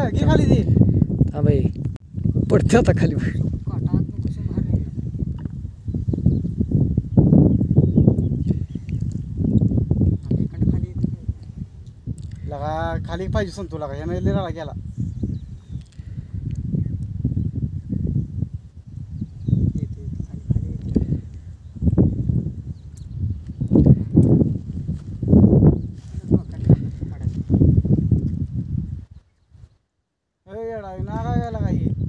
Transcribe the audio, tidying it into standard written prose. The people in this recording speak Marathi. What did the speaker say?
घे खाली दे. हा बाई पडते आता खाली. लगा खाली पाहिजे संतू लागा ह्यानं लिराला गेला. येडा ना काय लगा हे